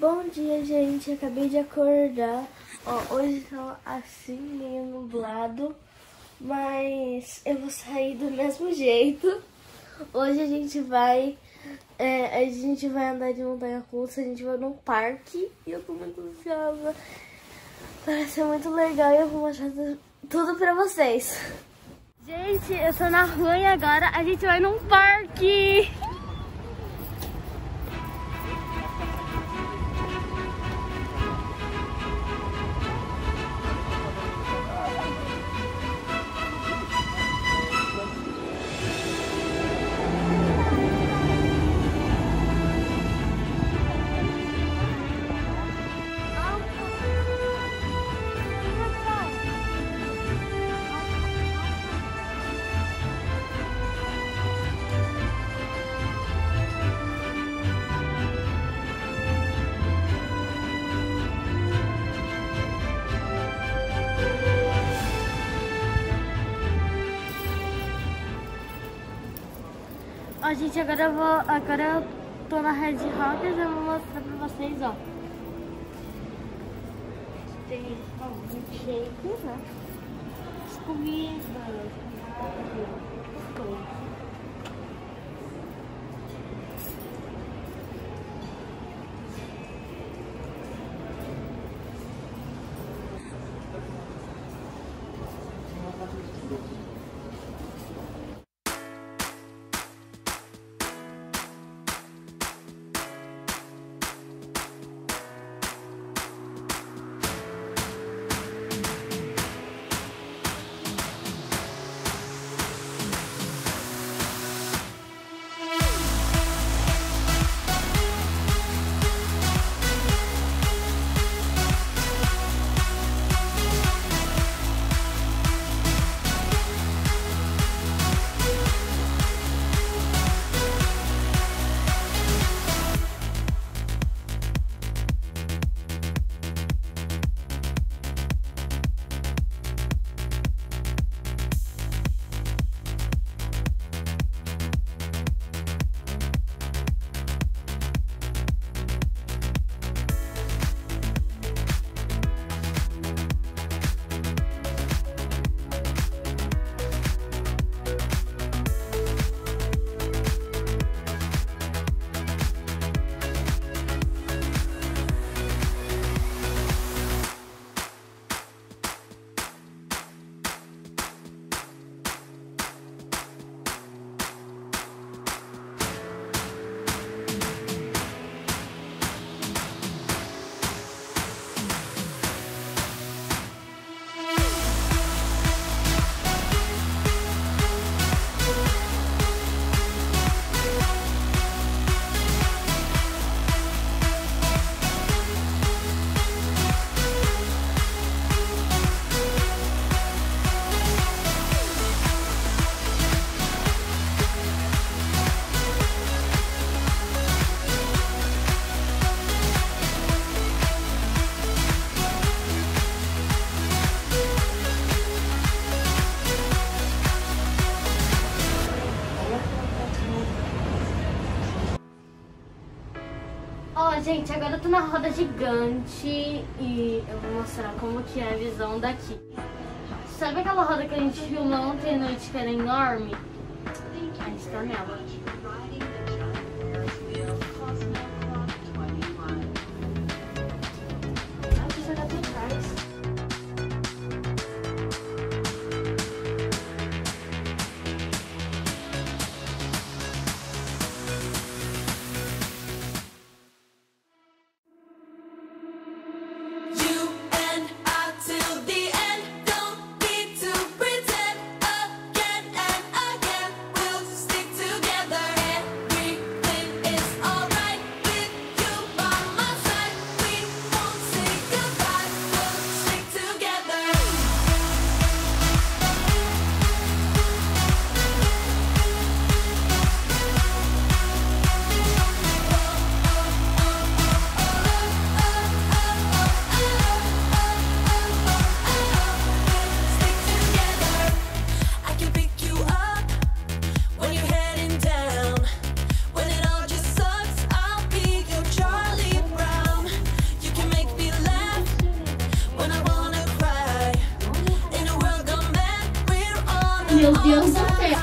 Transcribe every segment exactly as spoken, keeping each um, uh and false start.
Bom dia, gente. Acabei de acordar. Ó, hoje tá assim, meio nublado, mas eu vou sair do mesmo jeito. Hoje a gente vai, é, a gente vai andar de montanha-russa, a gente vai num parque e eu tô muito ansiosa. Parece ser muito legal e eu vou mostrar tudo pra vocês. Gente, eu tô na rua e agora a gente vai num parque. Ó, gente, agora eu vou, agora eu tô na Red Rockers, eu vou mostrar pra vocês, ó. Tem, ó, milkshake, né? As comidas, as coisas. Ó, gente, agora eu tô na roda gigante e eu vou mostrar como que é a visão daqui. Sabe aquela roda que a gente viu ontem à noite que era enorme? A gente tá nela. Together. Meu Deus do céu.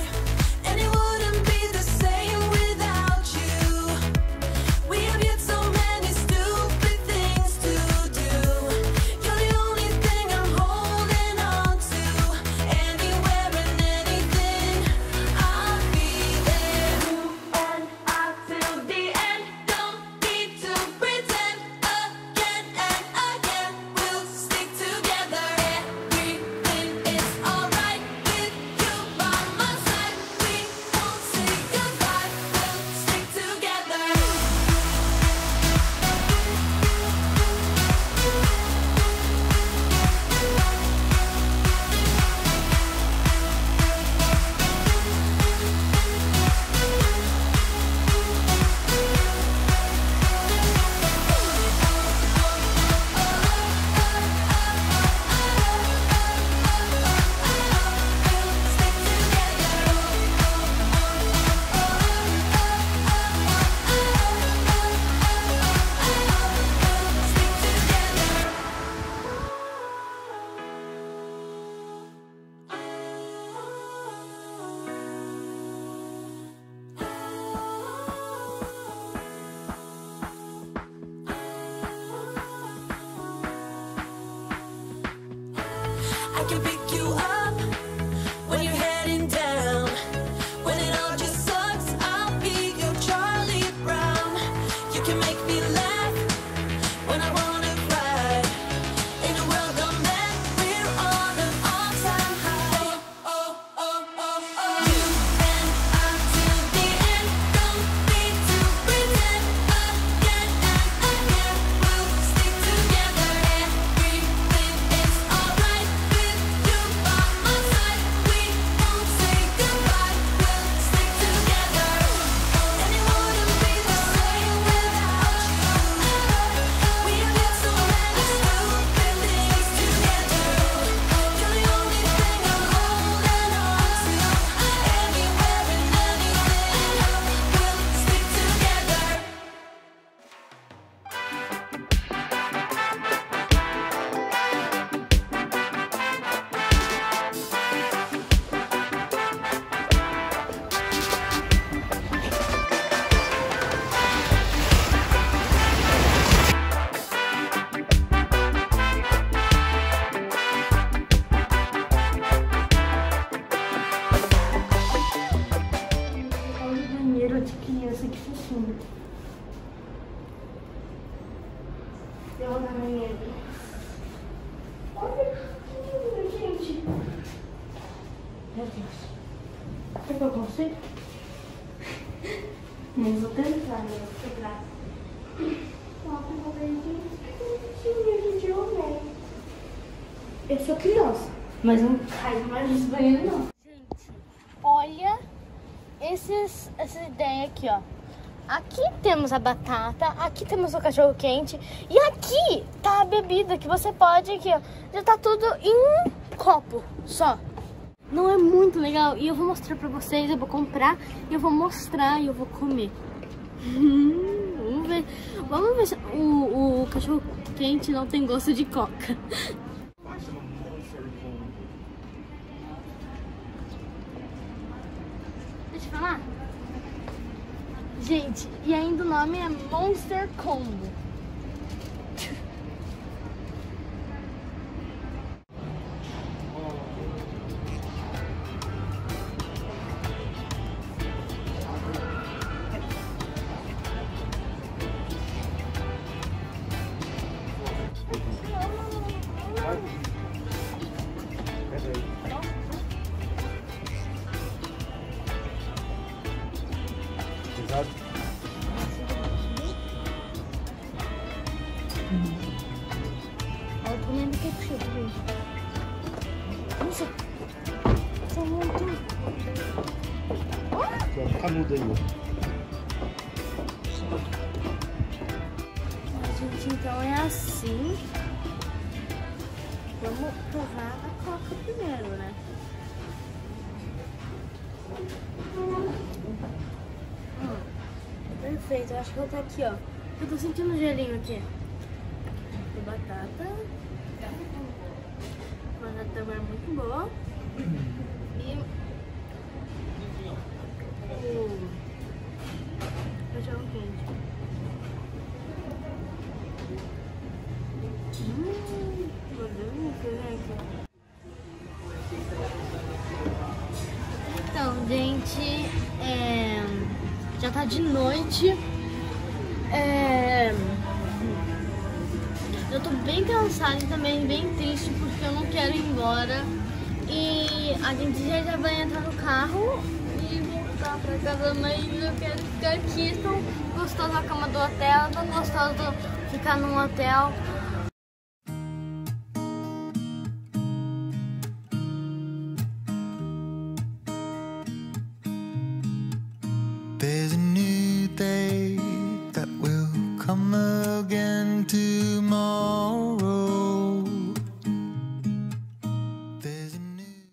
I can pick you up when you're heading down. When it all just sucks, I'll be your Charlie Brown. You can make me laugh when I wanna cry. In a world of men, we're on an all-time high. Oh, oh, oh, oh. You and I till the end. Don't need to pretend again and again. We'll stick together. Everything is alright. You by my side, we won't say goodbye. We'll stick together, and it wouldn't be the same without you. We did so many stupid things together. You're the only thing I'm holding on to. Anywhere and anything, we'll stick together. Olha o banheiro de criança, que fofinho. Eu vou na banheira. Olha que lindo, gente. Meu Deus. Será que eu consigo? Mas vou tentar, né? Vou quebrar. Ó, eu vou ver, gente. Gente, eu amei. Eu sou criança, mas não caio mais nesse banheiro, não. Gente, olha esses, essa ideia aqui, ó. Aqui temos a batata, aqui temos o cachorro quente e aqui tá a bebida que você pode aqui, ó. Já tá tudo em um copo só. Não é muito legal? E eu vou mostrar pra vocês, eu vou comprar, eu vou mostrar e eu vou comer. Hum, vamos ver, vamos ver se o, o cachorro quente não tem gosto de coca. Deixa eu falar. Gente, e ainda o nome é Monster Combo. Olha o tamanho do ketchup, gente. Nossa, tá muito... Canudo aí, ó. Gente, então é assim. Vamos provar a coca primeiro, né? Hum, perfeito, eu acho que vou estar aqui, ó. Eu tô sentindo um gelinho aqui. De batata. Batata é muito boa. E o cachorro quente. Hum, meu Deus, gente. Então, gente, é, já tá de noite. É, eu tô bem cansada e também bem triste porque eu não quero ir embora. E a gente já, já vai entrar no carro e voltar pra casa, mas eu quero ficar aqui. Tão gostoso a cama do hotel, tão gostoso ficar num hotel. There's a new day that will come again tomorrow.